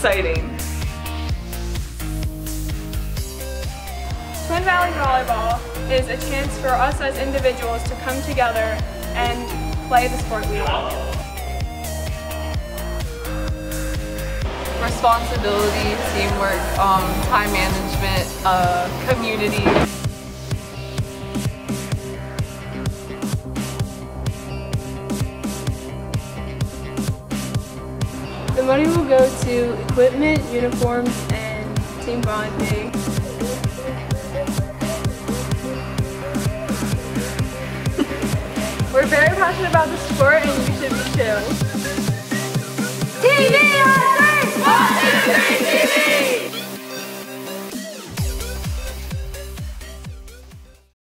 exciting. Twin Valley Volleyball is a chance for us as individuals to come together and play the sport we love. Responsibility, teamwork, time management, community. The money will go to equipment, uniforms, and team bonding. We're very passionate about the sport and you should be too. TV on 3! 1, 2, 3, TV!